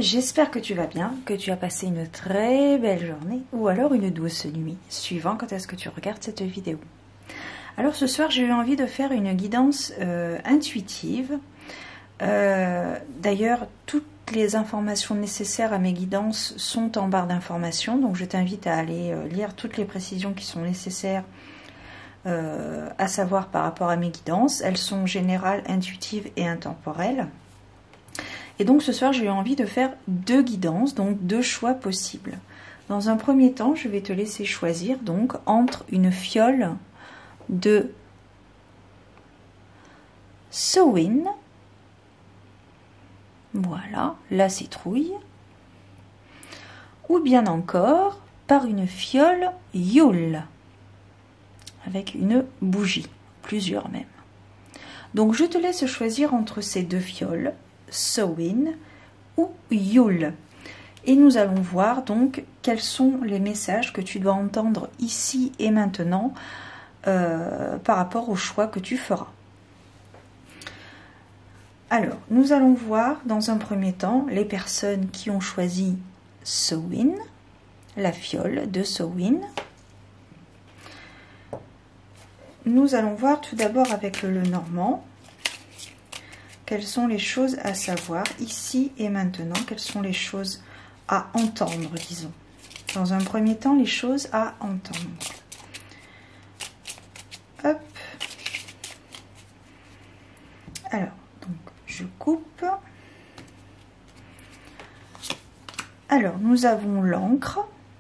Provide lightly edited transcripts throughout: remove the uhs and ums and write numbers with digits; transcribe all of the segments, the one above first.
J'espère que tu vas bien, que tu as passé une très belle journée ou alors une douce nuit, suivant quand est-ce que tu regardes cette vidéo. Alors ce soir, j'ai eu envie de faire une guidance intuitive. D'ailleurs, toutes les informations nécessaires à mes guidances sont en barre d'informations, donc je t'invite à aller lire toutes les précisions qui sont nécessaires à savoir par rapport à mes guidances. Elles sont générales, intuitives et intemporelles. Et donc ce soir, j'ai eu envie de faire deux guidances, donc deux choix possibles. Dans un premier temps, je vais te laisser choisir donc entre une fiole de Samhain, voilà, la citrouille, ou bien encore par une fiole Yule, avec une bougie, plusieurs même. Donc je te laisse choisir entre ces deux fioles, Samhain ou Yule. Et nous allons voir donc quels sont les messages que tu dois entendre ici et maintenant par rapport au choix que tu feras. Alors, nous allons voir dans un premier temps les personnes qui ont choisi Samhain, la fiole de Samhain. Nous allons voir tout d'abord avec le Lenormand quelles sont les choses à savoir ici et maintenant, quelles sont les choses à entendre, disons. Dans un premier temps, les choses à entendre. Hop. Alors, donc, je coupe. Alors, nous avons l'encre.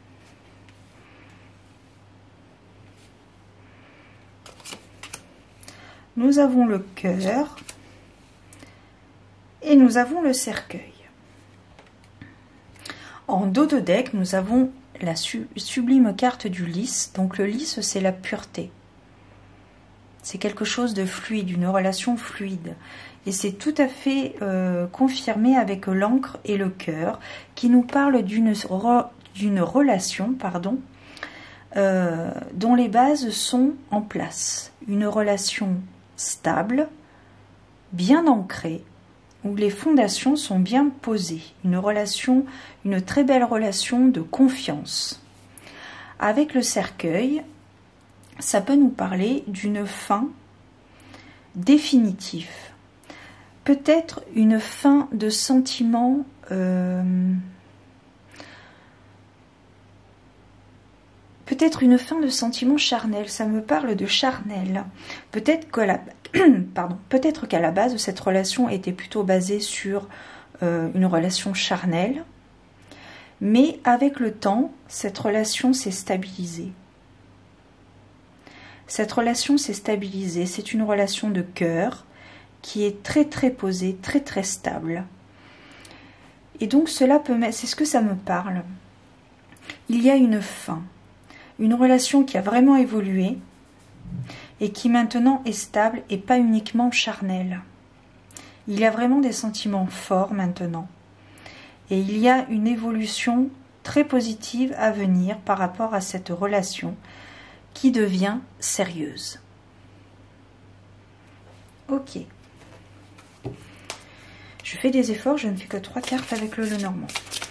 Nous avons le cœur. Et nous avons le cercueil. En dos de deck, nous avons la sublime carte du lys. Donc le lys, c'est la pureté. C'est quelque chose de fluide, une relation fluide. Et c'est tout à fait confirmé avec l'encre et le cœur, qui nous parlent d'une relation, dont les bases sont en place. Une relation stable, bien ancrée, où les fondations sont bien posées, une très belle relation de confiance. Avec le cercueil, ça peut nous parler d'une fin définitive. Peut-être une fin de sentiment charnel, ça me parle de charnel. Peut-être qu'à la base, cette relation était plutôt basée sur une relation charnelle, mais avec le temps, cette relation s'est stabilisée. Cette relation s'est stabilisée, c'est une relation de cœur qui est très très posée, très très stable. Et donc c'est ce que ça me parle. Il y a une fin. Une relation qui a vraiment évolué et qui maintenant est stable et pas uniquement charnelle. Il y a vraiment des sentiments forts maintenant. Et il y a une évolution très positive à venir par rapport à cette relation qui devient sérieuse. Ok. Je fais des efforts, je ne fais que 3 cartes avec le Lenormand.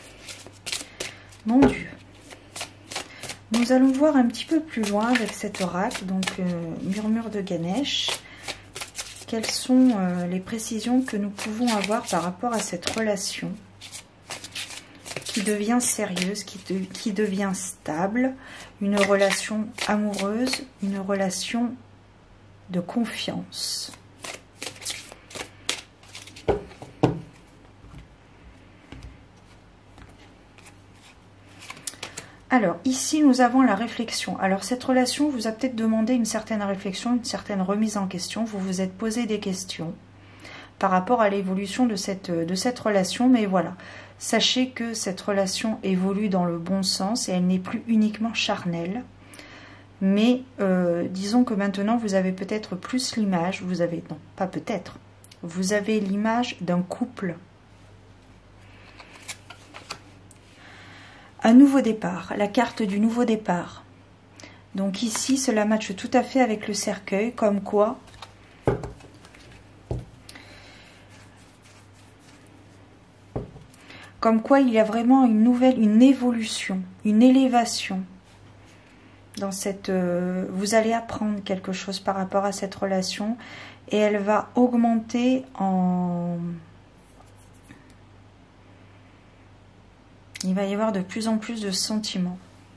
Mon Dieu. Nous allons voir un petit peu plus loin avec cet oracle, donc murmure de Ganesh, quelles sont les précisions que nous pouvons avoir par rapport à cette relation qui devient sérieuse, qui devient stable, une relation amoureuse, une relation de confiance. Alors, ici, nous avons la réflexion. Alors, cette relation vous a peut-être demandé une certaine réflexion, une certaine remise en question. Vous vous êtes posé des questions par rapport à l'évolution de cette relation. Mais voilà, sachez que cette relation évolue dans le bon sens et elle n'est plus uniquement charnelle. Mais disons que maintenant, vous avez peut-être plus l'image. Non, pas peut-être. Vous avez l'image d'un couple. Un nouveau départ, la carte du nouveau départ. Donc ici, cela matche tout à fait avec le cercueil, comme quoi Comme quoi il y a vraiment une évolution, une élévation dans cette... vous allez apprendre quelque chose par rapport à cette relation et elle va augmenter en... Il va y avoir de plus en plus de sentiments.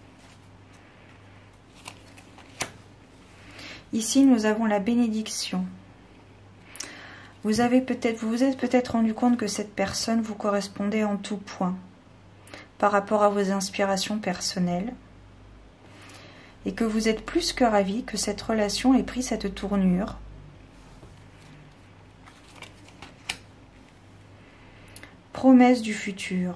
Ici, nous avons la bénédiction. Vous vous êtes peut-être rendu compte que cette personne vous correspondait en tout point par rapport à vos inspirations personnelles et que vous êtes plus que ravi que cette relation ait pris cette tournure. Promesse du futur.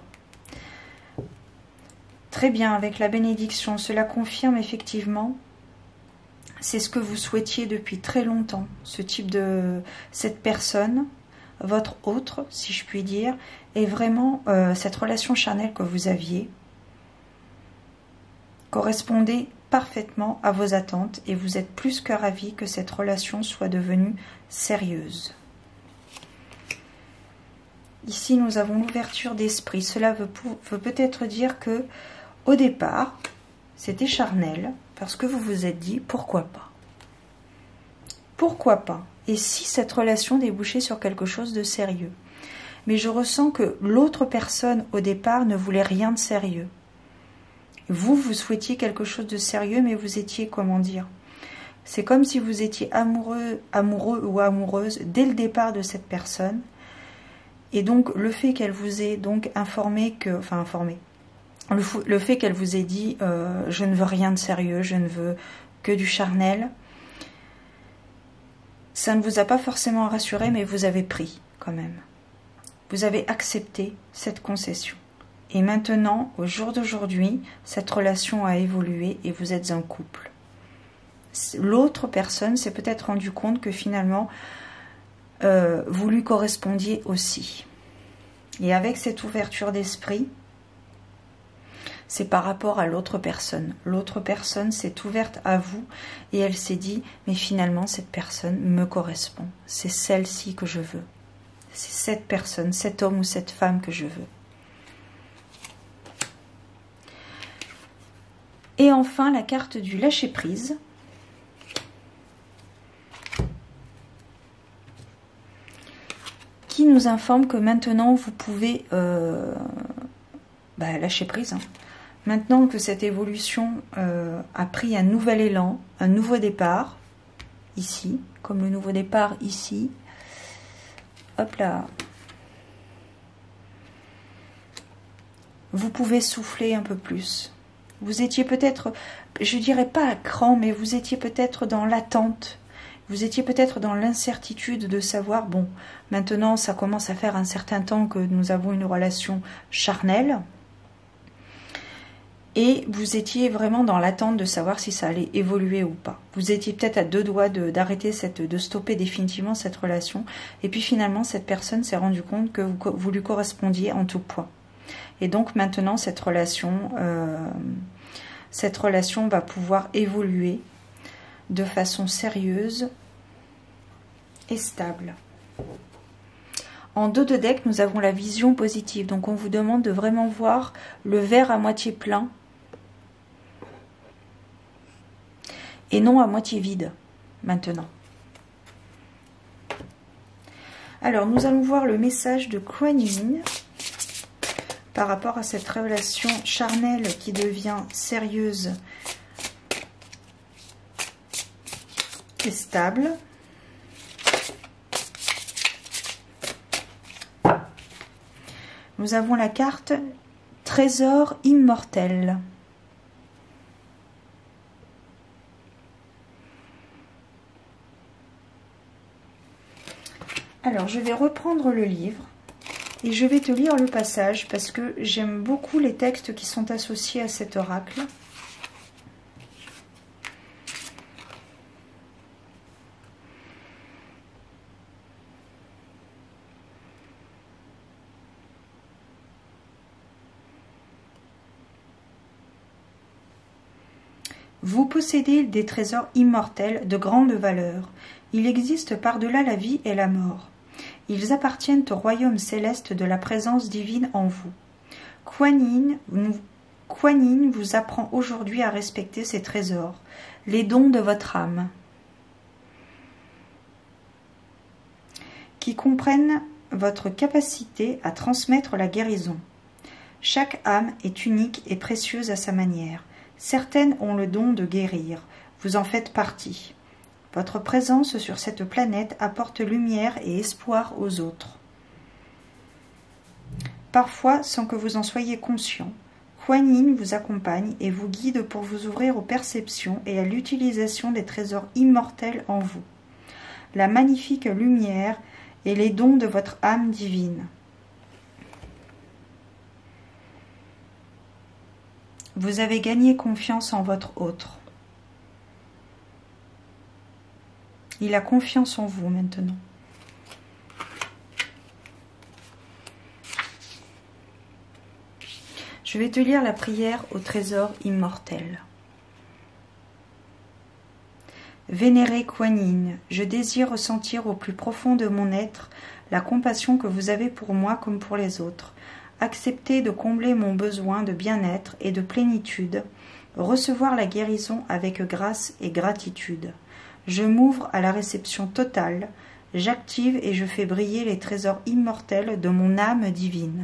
Très bien, avec la bénédiction, cela confirme effectivement, c'est ce que vous souhaitiez depuis très longtemps, cette personne, votre autre, si je puis dire, et vraiment cette relation charnelle que vous aviez correspondait parfaitement à vos attentes et vous êtes plus que ravi que cette relation soit devenue sérieuse. Ici, nous avons l'ouverture d'esprit. Cela veut peut-être dire que au départ, c'était charnel, parce que vous vous êtes dit, pourquoi pas? Pourquoi pas? Et si cette relation débouchait sur quelque chose de sérieux? Mais je ressens que l'autre personne, au départ, ne voulait rien de sérieux. Vous souhaitiez quelque chose de sérieux, mais vous étiez, comment dire? C'est comme si vous étiez amoureux ou amoureuse dès le départ de cette personne. Et donc, le fait qu'elle vous ait donc le fait qu'elle vous ait dit je ne veux rien de sérieux, je ne veux que du charnel, ça ne vous a pas forcément rassuré, mais vous avez pris quand même. Vous avez accepté cette concession. Et maintenant, au jour d'aujourd'hui, cette relation a évolué et vous êtes un couple. L'autre personne s'est peut-être rendu compte que finalement, vous lui correspondiez aussi. Et avec cette ouverture d'esprit, c'est par rapport à l'autre personne. L'autre personne s'est ouverte à vous et elle s'est dit, mais finalement cette personne me correspond. C'est celle-ci que je veux. C'est cette personne, cet homme ou cette femme que je veux. Et enfin, la carte du lâcher-prise. Qui nous informe que maintenant vous pouvez lâcher prise. Maintenant que cette évolution a pris un nouvel élan, un nouveau départ, ici, comme le nouveau départ ici, hop là, vous pouvez souffler un peu plus. Vous étiez peut-être, je dirais pas à cran, mais vous étiez peut-être dans l'attente. Vous étiez peut-être dans l'incertitude de savoir, bon, maintenant ça commence à faire un certain temps que nous avons une relation charnelle. Et vous étiez vraiment dans l'attente de savoir si ça allait évoluer ou pas. Vous étiez peut-être à deux doigts d'arrêter, de stopper définitivement cette relation. Et puis finalement, cette personne s'est rendue compte que vous lui correspondiez en tout point. Et donc maintenant, cette relation va pouvoir évoluer de façon sérieuse et stable. En dos de deck, nous avons la vision positive. Donc on vous demande de vraiment voir le verre à moitié plein et non à moitié vide maintenant. Alors nous allons voir le message de Kuan Yin par rapport à cette relation charnelle qui devient sérieuse et stable. Nous avons la carte Trésor immortel. Alors, je vais reprendre le livre et je vais te lire le passage parce que j'aime beaucoup les textes qui sont associés à cet oracle. Vous possédez des trésors immortels de grande valeur. Il existe par-delà la vie et la mort. Ils appartiennent au royaume céleste de la présence divine en vous. Kuan Yin vous apprend aujourd'hui à respecter ces trésors, les dons de votre âme, qui comprennent votre capacité à transmettre la guérison. Chaque âme est unique et précieuse à sa manière. Certaines ont le don de guérir. Vous en faites partie. Votre présence sur cette planète apporte lumière et espoir aux autres. Parfois, sans que vous en soyez conscient, Kuan Yin vous accompagne et vous guide pour vous ouvrir aux perceptions et à l'utilisation des trésors immortels en vous. La magnifique lumière et les dons de votre âme divine. Vous avez gagné confiance en votre autre. Il a confiance en vous maintenant. Je vais te lire la prière au trésor immortel. Vénéré Kuan Yin, je désire ressentir au plus profond de mon être la compassion que vous avez pour moi comme pour les autres. Acceptez de combler mon besoin de bien-être et de plénitude, recevoir la guérison avec grâce et gratitude. Je m'ouvre à la réception totale, j'active et je fais briller les trésors immortels de mon âme divine.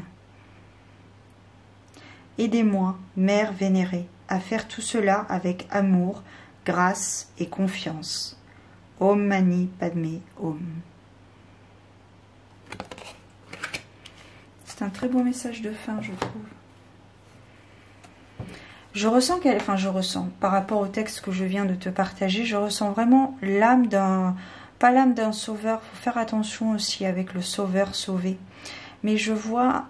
Aidez-moi, Mère vénérée, à faire tout cela avec amour, grâce et confiance. Om Mani Padme Om. C'est un très beau message de fin, je trouve. Je ressens par rapport au texte que je viens de te partager, je ressens vraiment l'âme pas l'âme d'un sauveur, il faut faire attention aussi avec le sauveur sauvé, mais je vois,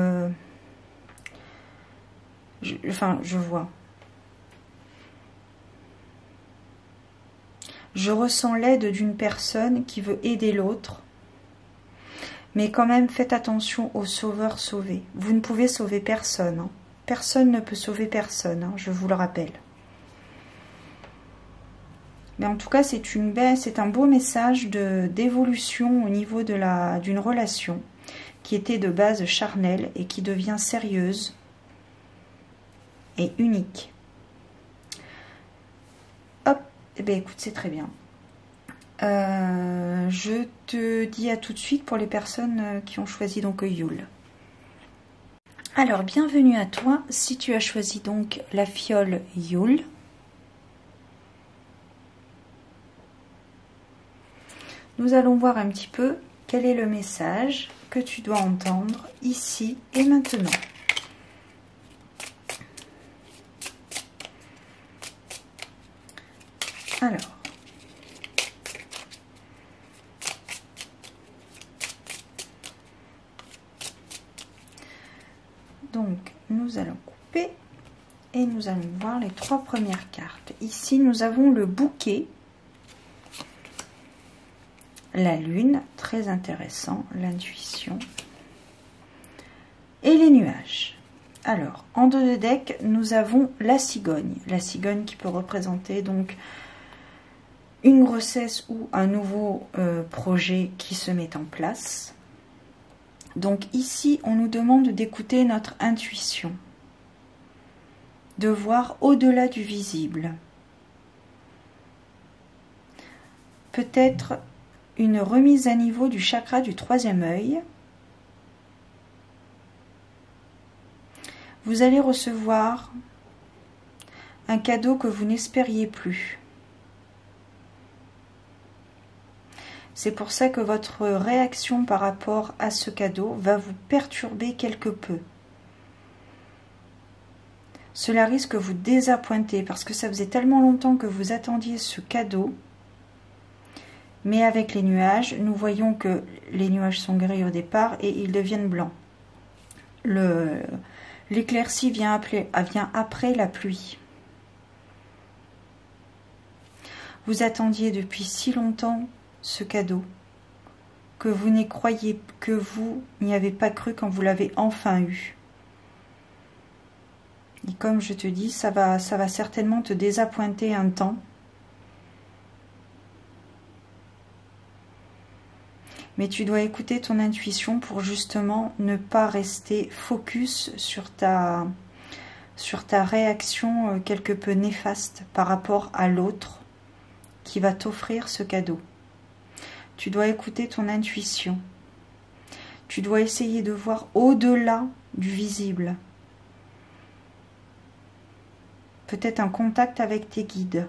je ressens l'aide d'une personne qui veut aider l'autre, mais quand même faites attention au sauveur sauvé. Vous ne pouvez sauver personne, hein. Personne ne peut sauver personne, hein, je vous le rappelle. Mais en tout cas, c'est un beau message d'évolution au niveau d'une relation qui était de base charnelle et qui devient sérieuse et unique. Hop, eh bien écoute, c'est très bien. Je te dis à tout de suite pour les personnes qui ont choisi donc Yule. Alors, bienvenue à toi, si tu as choisi donc la fiole Yule. Nous allons voir un petit peu quel est le message que tu dois entendre ici et maintenant. Alors, donc nous allons couper et nous allons voir les 3 premières cartes. Ici, nous avons le bouquet, la lune, très intéressant, l'intuition, et les nuages. Alors, en dos de deck, nous avons la cigogne qui peut représenter donc une grossesse ou un nouveau projet qui se met en place. Donc ici, on nous demande d'écouter notre intuition, de voir au-delà du visible. Peut-être une remise à niveau du chakra du 3e œil. Vous allez recevoir un cadeau que vous n'espériez plus. C'est pour ça que votre réaction par rapport à ce cadeau va vous perturber quelque peu. Cela risque de vous désappointer parce que ça faisait tellement longtemps que vous attendiez ce cadeau. Mais avec les nuages, nous voyons que les nuages sont gris au départ et ils deviennent blancs. L'éclaircie vient après la pluie. Vous attendiez depuis si longtemps ce cadeau que vous n'y avez pas cru quand vous l'avez enfin eu. Et comme je te dis, ça va certainement te désappointer un temps. mais tu dois écouter ton intuition pour justement ne pas rester focus sur ta réaction quelque peu néfaste par rapport à l'autre qui va t'offrir ce cadeau. Tu dois écouter ton intuition. Tu dois essayer de voir au-delà du visible. Peut-être un contact avec tes guides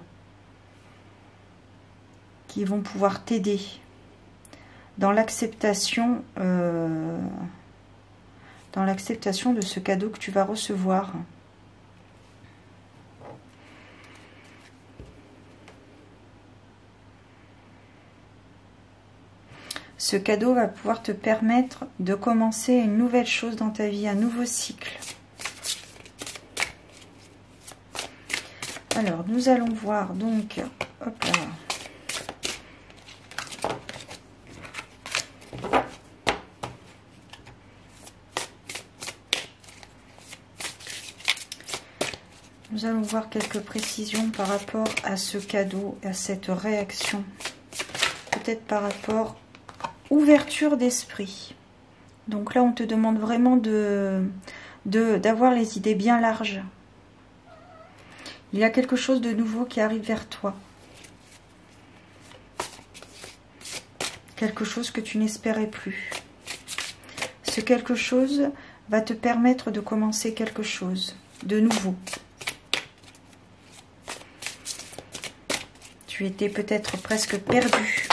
qui vont pouvoir t'aider dans l'acceptation de ce cadeau que tu vas recevoir. Ce cadeau va pouvoir te permettre de commencer une nouvelle chose dans ta vie, un nouveau cycle. Alors, nous allons voir donc, hop là. Nous allons voir quelques précisions par rapport à ce cadeau, à cette réaction. Peut-être par rapport à ouverture d'esprit. Donc là, on te demande vraiment d'avoir les idées bien larges. Il y a quelque chose de nouveau qui arrive vers toi. Quelque chose que tu n'espérais plus. Ce quelque chose va te permettre de commencer quelque chose de nouveau. Tu étais peut-être presque perdu.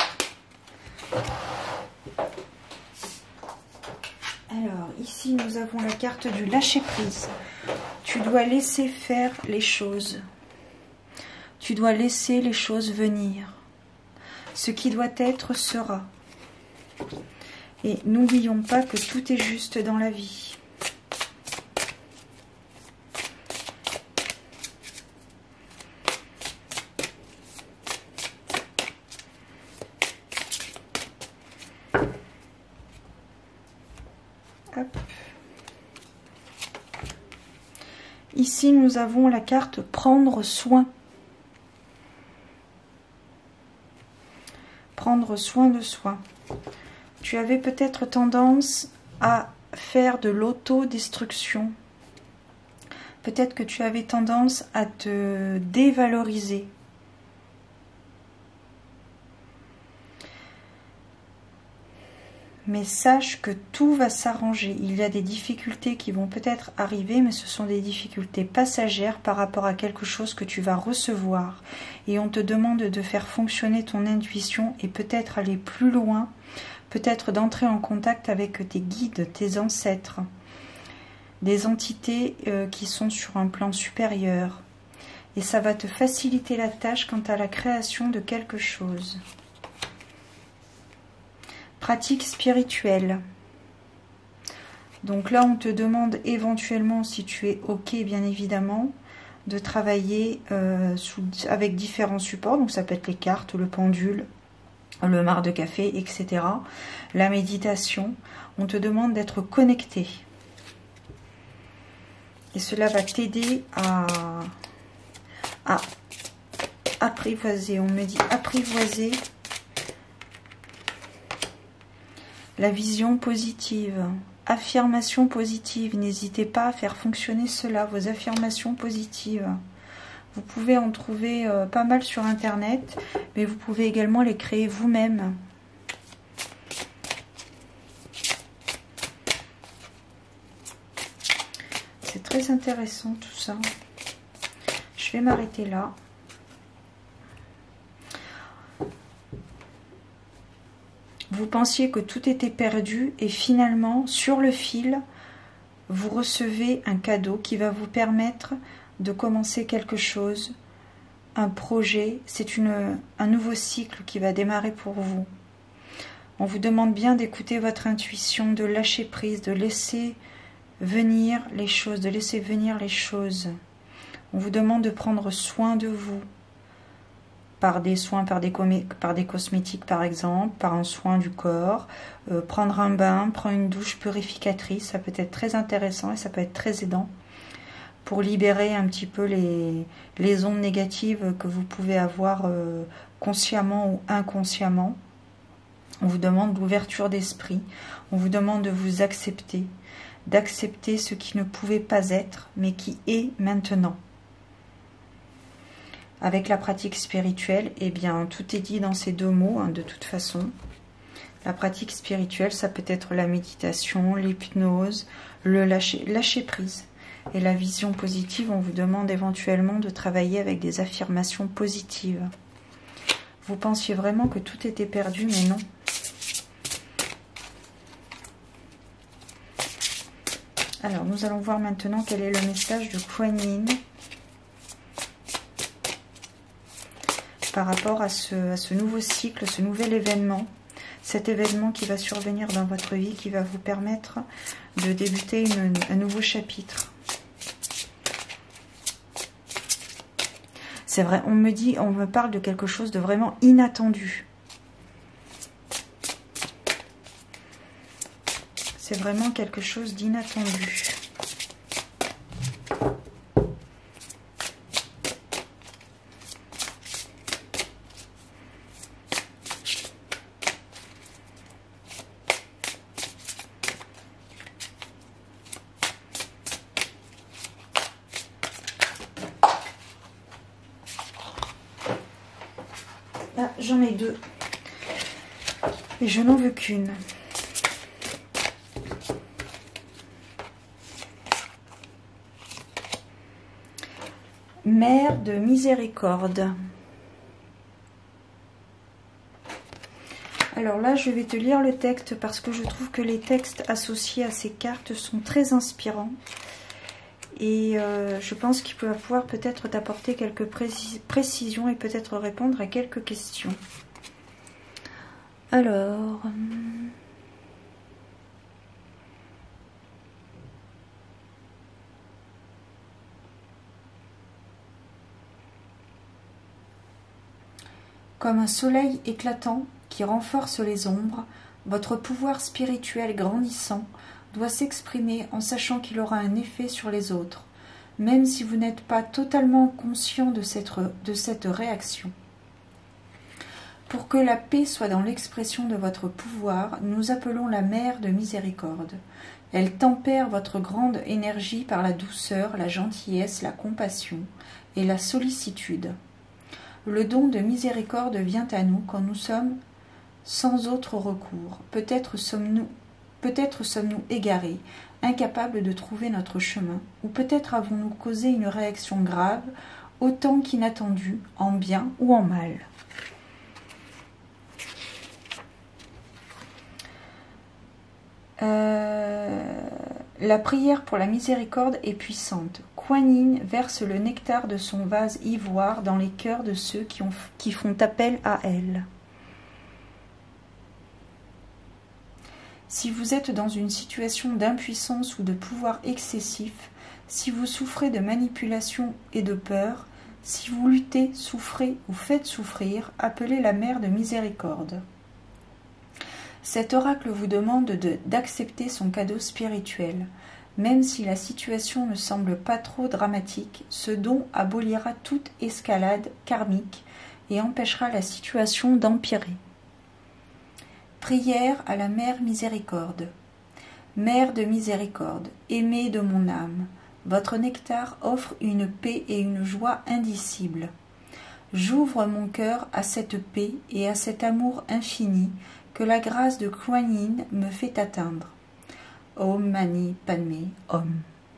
Alors, ici, nous avons la carte du lâcher-prise. Tu dois laisser faire les choses. Tu dois laisser les choses venir. Ce qui doit être sera. Et n'oublions pas que tout est juste dans la vie. Hop. Ici, nous avons la carte prendre soin. Prendre soin de soi. Tu avais peut-être tendance à faire de l'autodestruction. Peut-être que tu avais tendance à te dévaloriser. Mais sache que tout va s'arranger. Il y a des difficultés qui vont peut-être arriver, mais ce sont des difficultés passagères par rapport à quelque chose que tu vas recevoir. Et on te demande de faire fonctionner ton intuition et peut-être aller plus loin, peut-être d'entrer en contact avec tes guides, tes ancêtres, des entités qui sont sur un plan supérieur. Et ça va te faciliter la tâche quant à la création de quelque chose. Pratique spirituelle. Donc là, on te demande éventuellement, si tu es OK, bien évidemment, de travailler avec différents supports. Donc ça peut être les cartes, le pendule, le marc de café, etc. La méditation. On te demande d'être connecté. Et cela va t'aider à apprivoiser. On me dit apprivoiser la vision positive, affirmation positive. N'hésitez pas à faire fonctionner cela, vos affirmations positives. Vous pouvez en trouver pas mal sur Internet, mais vous pouvez également les créer vous-même. C'est très intéressant tout ça. Je vais m'arrêter là. Vous pensiez que tout était perdu et finalement, sur le fil, vous recevez un cadeau qui va vous permettre de commencer quelque chose, un projet. C'est un nouveau cycle qui va démarrer pour vous. On vous demande bien d'écouter votre intuition, de lâcher prise, de laisser venir les choses, de laisser venir les choses. On vous demande de prendre soin de vous. Par des soins, par des cosmétiques par exemple, par un soin du corps, prendre un bain, prendre une douche purificatrice, ça peut être très intéressant et ça peut être très aidant pour libérer un petit peu les ondes négatives que vous pouvez avoir consciemment ou inconsciemment. On vous demande l'ouverture d'esprit. On vous demande de vous accepter, d'accepter ce qui ne pouvait pas être, mais qui est maintenant. Avec la pratique spirituelle, eh bien, tout est dit dans ces deux mots, de toute façon. La pratique spirituelle, ça peut être la méditation, l'hypnose, le lâcher prise. Et la vision positive, on vous demande éventuellement de travailler avec des affirmations positives. Vous pensiez vraiment que tout était perdu, mais non. Alors, nous allons voir maintenant quel est le message de Kuan Yin par rapport à ce nouveau cycle, ce nouvel événement. Cet événement qui va survenir dans votre vie, qui va vous permettre de débuter un nouveau chapitre. C'est vrai, on me parle de quelque chose de vraiment inattendu. C'est vraiment quelque chose d'inattendu. Ah, j'en ai deux. Et je n'en veux qu'une. Mère de miséricorde. Alors là, je vais te lire le texte parce que je trouve que les textes associés à ces cartes sont très inspirants. Et je pense qu'il va pouvoir peut-être t'apporter quelques précisions et peut-être répondre à quelques questions. Alors... Comme un soleil éclatant qui renforce les ombres, votre pouvoir spirituel grandissant doit s'exprimer en sachant qu'il aura un effet sur les autres, même si vous n'êtes pas totalement conscient de cette réaction. Pour que la paix soit dans l'expression de votre pouvoir, nous appelons la mère de miséricorde. Elle tempère votre grande énergie par la douceur, la gentillesse, la compassion et la sollicitude. Le don de miséricorde vient à nous quand nous sommes sans autre recours. Peut-être sommes-nous égarés, incapables de trouver notre chemin, ou peut-être avons-nous causé une réaction grave, autant qu'inattendue, en bien ou en mal. La prière pour la miséricorde est puissante. Kuan Yin verse le nectar de son vase ivoire dans les cœurs de ceux qui font appel à elle. Si vous êtes dans une situation d'impuissance ou de pouvoir excessif, si vous souffrez de manipulation et de peur, si vous luttez, souffrez ou faites souffrir, appelez la mère de miséricorde. Cet oracle vous demande d'accepter son cadeau spirituel. Même si la situation ne semble pas trop dramatique, ce don abolira toute escalade karmique et empêchera la situation d'empirer. Prière à la Mère Miséricorde. Mère de miséricorde, aimée de mon âme, votre nectar offre une paix et une joie indicibles. J'ouvre mon cœur à cette paix et à cet amour infini que la grâce de Kuan Yin me fait atteindre. Om Mani Padme Om.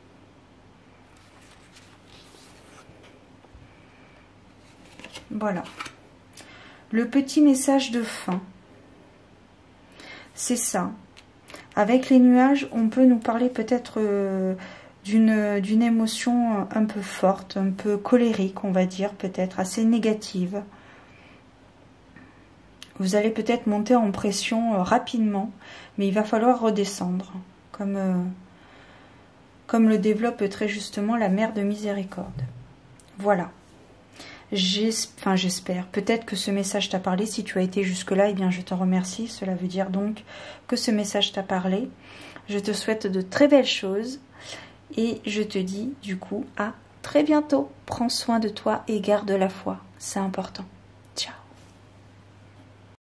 Voilà. Le petit message de fin. C'est ça. Avec les nuages, on peut nous parler peut-être d'une émotion un peu forte, un peu colérique, on va dire, peut-être assez négative. Vous allez peut-être monter en pression rapidement, mais il va falloir redescendre, comme le développe très justement la Mère de Miséricorde. Voilà. J'espère. Peut-être que ce message t'a parlé. Si tu as été jusque-là, eh bien, je te remercie. Cela veut dire donc que ce message t'a parlé. Je te souhaite de très belles choses. Et je te dis, du coup, à très bientôt. Prends soin de toi et garde la foi. C'est important. Ciao.